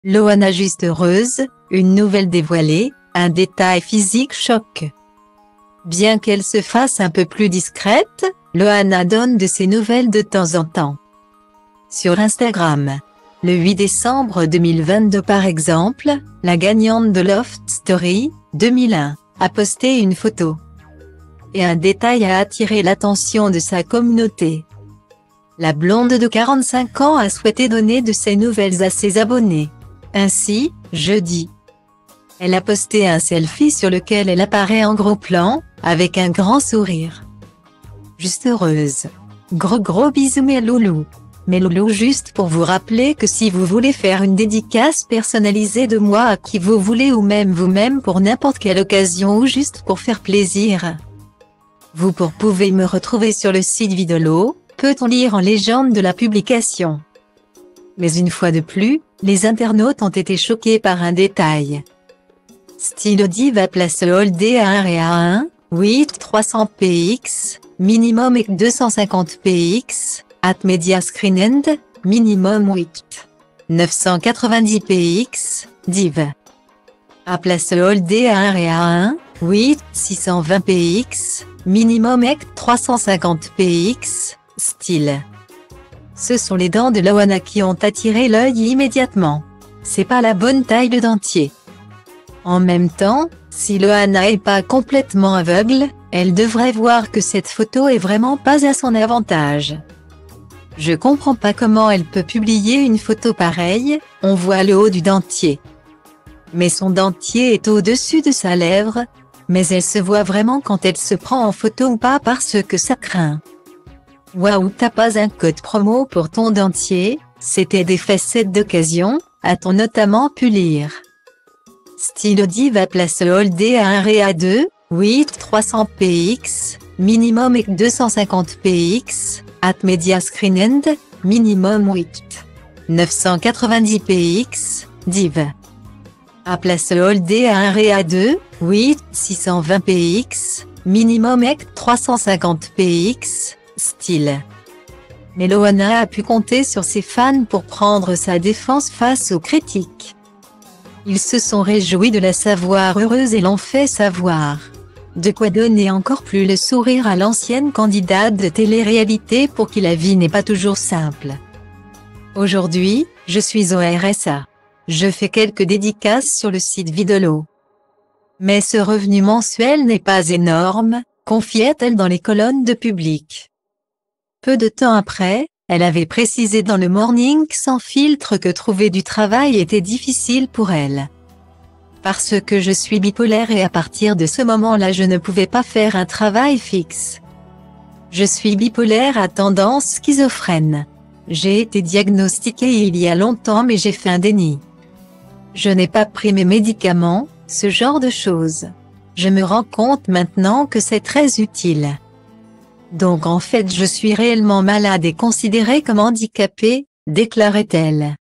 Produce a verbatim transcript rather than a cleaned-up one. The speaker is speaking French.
Loana juste heureuse, une nouvelle dévoilée, un détail physique choc. Bien qu'elle se fasse un peu plus discrète, Loana donne de ses nouvelles de temps en temps. Sur Instagram. Le huit décembre deux mille vingt-deux par exemple, la gagnante de Loft Story deux mille un a posté une photo. Et un détail a attiré l'attention de sa communauté. La blonde de quarante-cinq ans a souhaité donner de ses nouvelles à ses abonnés. Ainsi, jeudi, elle a posté un selfie sur lequel elle apparaît en gros plan, avec un grand sourire. Juste heureuse. Gros gros bisous mes loulous. Mes loulous, juste pour vous rappeler que si vous voulez faire une dédicace personnalisée de moi à qui vous voulez ou même vous-même pour n'importe quelle occasion ou juste pour faire plaisir, vous pour pouvez me retrouver sur le site Vidolo, peut-on lire en légende de la publication. Mais une fois de plus, les internautes ont été choqués par un détail. Stylo Diva place le Holdé à un réa un, huit trois cents p x, minimum et deux cent cinquante p x, at Media Screen End, minimum huit neuf cent quatre-vingt-dix p x, div. A place le Holdé à un réa un, huit six cent vingt p x, minimum et trois cent cinquante p x, style. Ce sont les dents de Loana qui ont attiré l'œil immédiatement. C'est pas la bonne taille de dentier. En même temps, si Loana est pas complètement aveugle, elle devrait voir que cette photo est vraiment pas à son avantage. Je comprends pas comment elle peut publier une photo pareille, on voit le haut du dentier. Mais son dentier est au-dessus de sa lèvre, mais elle se voit vraiment quand elle se prend en photo ou pas parce que ça craint. Waouh, t'as pas un code promo pour ton dentier, c'était des facettes d'occasion, a-t-on notamment pu lire. Stylo Diva place le Holdé à un réa deux, huit trois cents p x, minimum et deux cent cinquante p x, at Media Screen End, minimum huit neuf cent quatre-vingt-dix p x, div. A place le Holdé à un réa deux, huit six cent vingt p x, minimum et trois cent cinquante p x, style. Mais Loana a pu compter sur ses fans pour prendre sa défense face aux critiques. Ils se sont réjouis de la savoir heureuse et l'ont fait savoir. De quoi donner encore plus le sourire à l'ancienne candidate de télé-réalité pour qui la vie n'est pas toujours simple. Aujourd'hui, je suis au R S A. Je fais quelques dédicaces sur le site Vidolo. Mais ce revenu mensuel n'est pas énorme, confiait-elle dans les colonnes de Public. Peu de temps après, elle avait précisé dans le Morning sans filtre que trouver du travail était difficile pour elle. Parce que je suis bipolaire et à partir de ce moment-là je ne pouvais pas faire un travail fixe. Je suis bipolaire à tendance schizophrène. J'ai été diagnostiquée il y a longtemps mais j'ai fait un déni. Je n'ai pas pris mes médicaments, ce genre de choses. Je me rends compte maintenant que c'est très utile. Donc en fait je suis réellement malade et considérée comme handicapée, déclarait-elle.